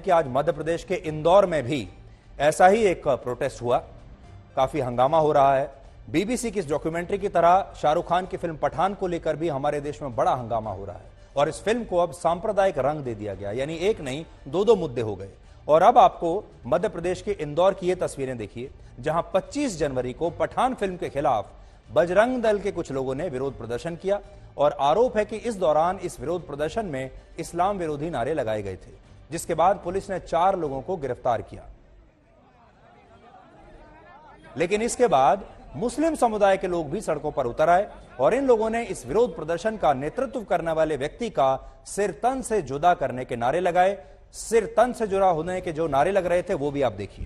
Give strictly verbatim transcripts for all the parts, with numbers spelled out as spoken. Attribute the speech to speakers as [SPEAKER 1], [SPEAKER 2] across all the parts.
[SPEAKER 1] कि आज मध्य प्रदेश के इंदौर में भी ऐसा ही एक प्रोटेस्ट हुआ, काफी हंगामा हो रहा है। बीबीसी की इस डॉक्यूमेंट्री की तरह शाहरुख खान की फिल्म पठान को लेकर भी हमारे देश में बड़ा हंगामा हो रहा है और इस फिल्म को अब सांप्रदायिक रंग दे दिया गया, यानी एक नहीं दो दो मुद्दे हो गए। और अब आपको मध्य प्रदेश के इंदौर की ये तस्वीरें देखिए, जहां पच्चीस जनवरी को पठान फिल्म के खिलाफ बजरंग दल के कुछ लोगों ने विरोध प्रदर्शन किया और आरोप है कि इस दौरान इस विरोध प्रदर्शन में इस्लाम विरोधी नारे लगाए गए थे, जिसके बाद पुलिस ने चार लोगों को गिरफ्तार किया। लेकिन इसके बाद मुस्लिम समुदाय के लोग भी सड़कों पर उतर आए और इन लोगों ने इस विरोध प्रदर्शन का नेतृत्व करने वाले व्यक्ति का सिर तन से जुदा करने के नारे लगाए। सिर तन से जुदा होने के जो नारे लग रहे थे वो भी आप देखिए।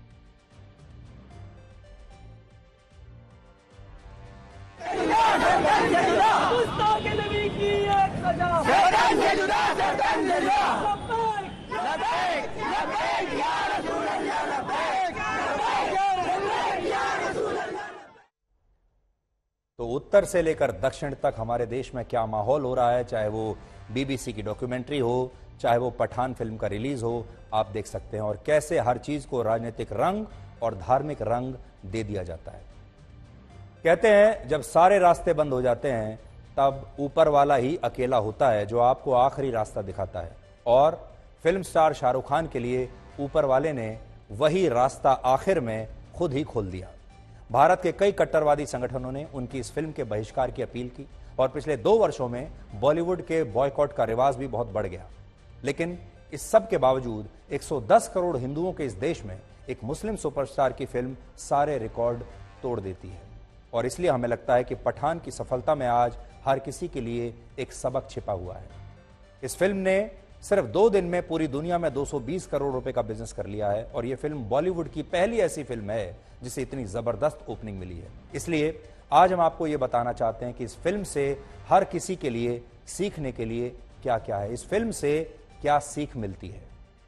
[SPEAKER 1] तो उत्तर से लेकर दक्षिण तक हमारे देश में क्या माहौल हो रहा है, चाहे वो बीबीसी की डॉक्यूमेंट्री हो, चाहे वो पठान फिल्म का रिलीज हो, आप देख सकते हैं। और कैसे हर चीज को राजनीतिक रंग और धार्मिक रंग दे दिया जाता है। कहते हैं जब सारे रास्ते बंद हो जाते हैं तब ऊपर वाला ही अकेला होता है जो आपको आखिरी रास्ता दिखाता है, और फिल्म स्टार शाहरुख खान के लिए ऊपर वाले ने वही रास्ता आखिर में खुद ही खोल दिया। भारत के कई कट्टरवादी संगठनों ने उनकी इस फिल्म के बहिष्कार की अपील की और पिछले दो वर्षों में बॉलीवुड के बॉयकॉट का रिवाज भी बहुत बढ़ गया। लेकिन इस सब के बावजूद एक सौ दस करोड़ हिंदुओं के इस देश में एक मुस्लिम सुपरस्टार की फिल्म सारे रिकॉर्ड तोड़ देती है। और इसलिए हमें लगता है कि पठान की सफलता में आज हर किसी के लिए एक सबक छिपा हुआ है। इस फिल्म ने सिर्फ दो दिन में पूरी दुनिया में दो सौ बीस करोड़ रुपए का बिजनेस कर लिया है और यह फिल्म बॉलीवुड की पहली ऐसी फिल्म है जिसे इतनी जबरदस्त ओपनिंग मिली है। इसलिए आज हम आपको यह बताना चाहते हैं कि इस फिल्म से हर किसी के लिए सीखने के लिए क्या क्या है, इस फिल्म से क्या सीख मिलती है।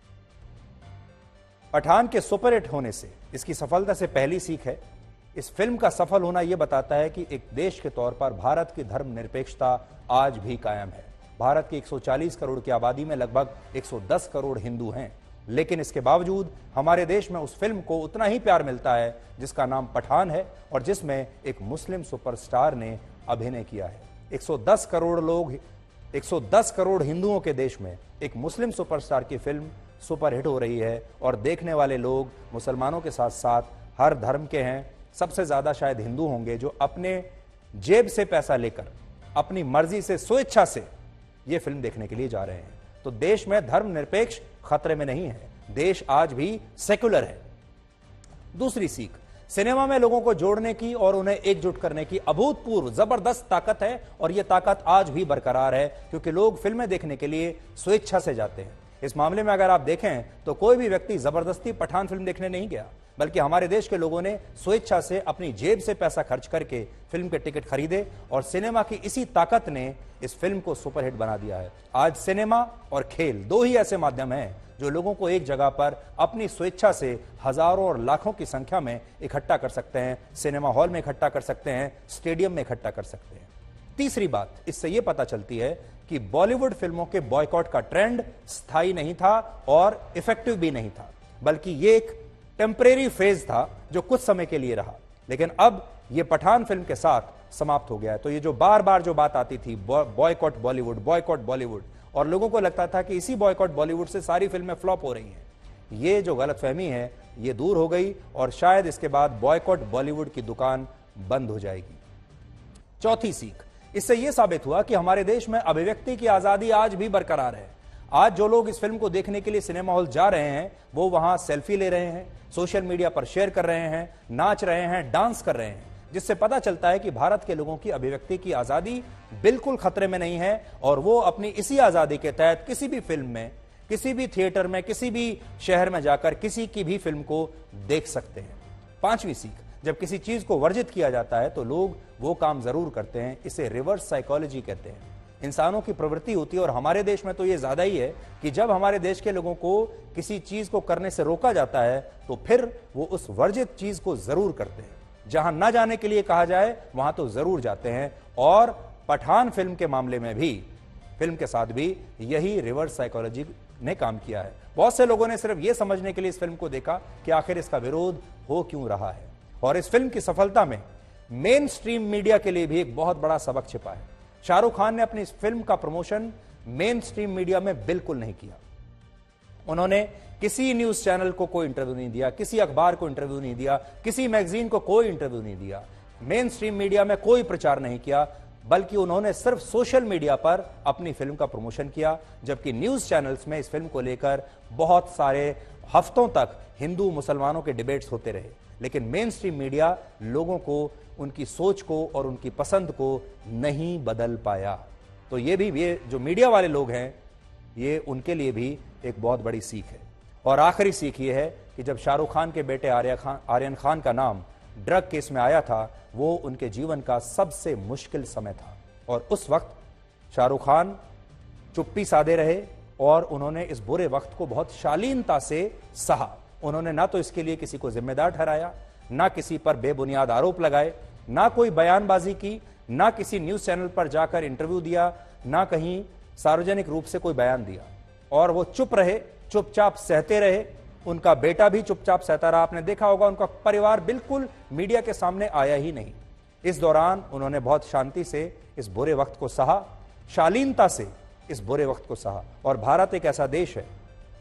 [SPEAKER 1] पठान के सुपरहिट होने से, इसकी सफलता से पहली सीख है, इस फिल्म का सफल होना यह बताता है कि एक देश के तौर पर भारत की धर्मनिरपेक्षता आज भी कायम है। भारत की एक सौ चालीस करोड़ की आबादी में लगभग एक सौ दस करोड़ हिंदू हैं, लेकिन इसके बावजूद हमारे देश में उस फिल्म को उतना ही प्यार मिलता है जिसका नाम पठान है और जिसमें एक मुस्लिम सुपरस्टार ने अभिनय किया है। एक सौ दस करोड़ लोग, एक सौ दस करोड़ हिंदुओं के देश में एक मुस्लिम सुपरस्टार की फिल्म सुपरहिट हो रही है और देखने वाले लोग मुसलमानों के साथ साथ हर धर्म के हैं। सबसे ज्यादा शायद हिंदू होंगे जो अपने जेब से पैसा लेकर अपनी मर्जी से, स्वेच्छा से यह फिल्म देखने के लिए जा रहे हैं। तो देश में धर्मनिरपेक्ष खतरे में नहीं है, देश आज भी सेक्युलर है। दूसरी सीख, सिनेमा में लोगों को जोड़ने की और उन्हें एकजुट करने की अभूतपूर्व जबरदस्त ताकत है और यह ताकत आज भी बरकरार है क्योंकि लोग फिल्में देखने के लिए स्वेच्छा से जाते हैं। इस मामले में अगर आप देखें तो कोई भी व्यक्ति जबरदस्ती पठान फिल्म देखने नहीं गया, बल्कि हमारे देश के लोगों ने स्वेच्छा से अपनी जेब से पैसा खर्च करके फिल्म के टिकट खरीदे और सिनेमा की इसी ताकत ने इस फिल्म को सुपरहिट बना दिया है। आज सिनेमा और खेल दो ही ऐसे माध्यम हैं जो लोगों को एक जगह पर अपनी स्वेच्छा से हजारों और लाखों की संख्या में इकट्ठा कर सकते हैं, सिनेमा हॉल में इकट्ठा कर सकते हैं, स्टेडियम में इकट्ठा कर सकते हैं। तीसरी बात इससे यह पता चलती है कि बॉलीवुड फिल्मों के बॉयकॉट का ट्रेंड स्थायी नहीं था और इफेक्टिव भी नहीं था, बल्कि यह एक टेम्परेरी फेज था जो कुछ समय के लिए रहा, लेकिन अब यह पठान फिल्म के साथ समाप्त हो गया है। तो ये जो बार बार जो बात आती थी बॉयकॉट बॉलीवुड, बॉयकॉट बॉलीवुड, और लोगों को लगता था कि इसी बॉयकॉट बॉलीवुड से सारी फिल्में फ्लॉप हो रही हैं, ये जो गलतफहमी है ये दूर हो गई और शायद इसके बाद बॉयकॉट बॉलीवुड की दुकान बंद हो जाएगी। चौथी सीख, इससे यह साबित हुआ कि हमारे देश में अभिव्यक्ति की आजादी आज भी बरकरार है। आज जो लोग इस फिल्म को देखने के लिए सिनेमा हॉल जा रहे हैं वो वहां सेल्फी ले रहे हैं, सोशल मीडिया पर शेयर कर रहे हैं, नाच रहे हैं, डांस कर रहे हैं, जिससे पता चलता है कि भारत के लोगों की अभिव्यक्ति की आजादी बिल्कुल खतरे में नहीं है और वो अपनी इसी आजादी के तहत किसी भी फिल्म में, किसी भी थिएटर में, किसी भी शहर में जाकर किसी की भी फिल्म को देख सकते हैं। पांचवी सीख, जब किसी चीज को वर्जित किया जाता है तो लोग वो काम जरूर करते हैं, इसे रिवर्स साइकोलॉजी कहते हैं। इंसानों की प्रवृत्ति होती है और हमारे देश में तो ये ज्यादा ही है कि जब हमारे देश के लोगों को किसी चीज को करने से रोका जाता है तो फिर वो उस वर्जित चीज को जरूर करते हैं। जहां ना जाने के लिए कहा जाए वहां तो जरूर जाते हैं और पठान फिल्म के मामले में भी, फिल्म के साथ भी यही रिवर्स साइकोलॉजी ने काम किया है। बहुत से लोगों ने सिर्फ यह समझने के लिए इस फिल्म को देखा कि आखिर इसका विरोध हो क्यों रहा है। और इस फिल्म की सफलता में मेन स्ट्रीम मीडिया के लिए भी एक बहुत बड़ा सबक छिपा है। शाहरुख खान ने अपनी इस फिल्म का प्रमोशन मेन स्ट्रीम मीडिया में बिल्कुल नहीं किया। उन्होंने किसी न्यूज चैनल को कोई इंटरव्यू नहीं दिया, किसी अखबार को इंटरव्यू नहीं दिया, किसी मैगजीन को कोई इंटरव्यू नहीं दिया, मेन स्ट्रीम मीडिया में कोई प्रचार नहीं किया, बल्कि उन्होंने सिर्फ सोशल मीडिया पर अपनी फिल्म का प्रमोशन किया। जबकि न्यूज चैनल्स में इस फिल्म को लेकर बहुत सारे हफ्तों तक हिंदू मुसलमानों के डिबेट्स होते रहे, लेकिन मेन स्ट्रीम मीडिया लोगों को, उनकी सोच को और उनकी पसंद को नहीं बदल पाया। तो ये भी, ये जो मीडिया वाले लोग हैं, ये उनके लिए भी एक बहुत बड़ी सीख है। और आखिरी सीख ये है कि जब शाहरुख खान के बेटे आर्या खान आर्यन खान का नाम ड्रग केस में आया था, वो उनके जीवन का सबसे मुश्किल समय था। और उस वक्त शाहरुख खान चुप्पी साधे रहे और उन्होंने इस बुरे वक्त को बहुत शालीनता से सहा। उन्होंने ना तो इसके लिए किसी को जिम्मेदार ठहराया, ना किसी पर बेबुनियाद आरोप लगाए, ना कोई बयानबाजी की, ना किसी न्यूज चैनल पर जाकर इंटरव्यू दिया, ना कहीं सार्वजनिक रूप से कोई बयान दिया। और वो चुप रहे, चुपचाप सहते रहे। उनका बेटा भी चुपचाप सहता रहा। आपने देखा होगा उनका परिवार बिल्कुल मीडिया के सामने आया ही नहीं। इस दौरान उन्होंने बहुत शांति से इस बुरे वक्त को सहा, शालीनता से इस बुरे वक्त को सहा। और भारत एक ऐसा देश है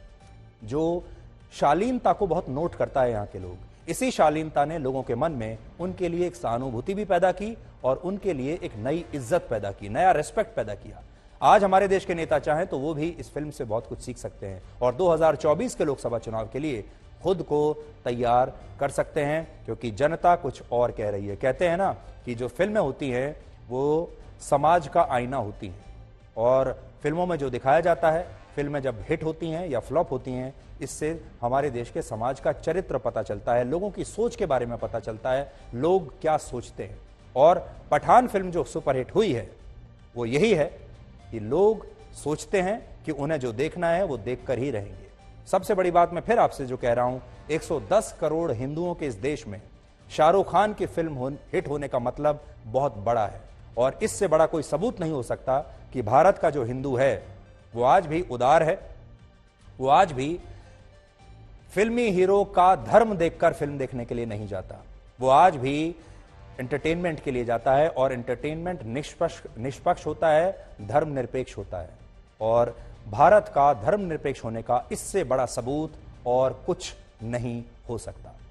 [SPEAKER 1] जो शालीनता को बहुत नोट करता है। यहाँ के लोग, इसी शालीनता ने लोगों के मन में उनके लिए एक सहानुभूति भी पैदा की और उनके लिए एक नई इज्जत पैदा की, नया रिस्पेक्ट पैदा किया। आज हमारे देश के नेता चाहें तो वो भी इस फिल्म से बहुत कुछ सीख सकते हैं और दो हज़ार चौबीस के लोकसभा चुनाव के लिए खुद को तैयार कर सकते हैं, क्योंकि जनता कुछ और कह रही है। कहते हैं ना कि जो फिल्में होती हैं वो समाज का आईना होती हैं, और फिल्मों में जो दिखाया जाता है, फिल्में जब हिट होती हैं या फ्लॉप होती हैं, इससे हमारे देश के समाज का चरित्र पता चलता है, लोगों की सोच के बारे में पता चलता है, लोग क्या सोचते हैं। और पठान फिल्म जो सुपरहिट हुई है वो यही है कि लोग सोचते हैं कि उन्हें जो देखना है वो देखकर ही रहेंगे। सबसे बड़ी बात मैं फिर आपसे जो कह रहा हूं, एक सौ दस करोड़ हिंदुओं के इस देश में शाहरुख खान की फिल्म हो, हिट होने का मतलब बहुत बड़ा है। और इससे बड़ा कोई सबूत नहीं हो सकता कि भारत का जो हिंदू है वो आज भी उदार है, वो आज भी फिल्मी हीरो का धर्म देखकर फिल्म देखने के लिए नहीं जाता, वो आज भी एंटरटेनमेंट के लिए जाता है। और एंटरटेनमेंट निष्पक्ष निष्पक्ष होता है, धर्मनिरपेक्ष होता है। और भारत का धर्मनिरपेक्ष होने का इससे बड़ा सबूत और कुछ नहीं हो सकता।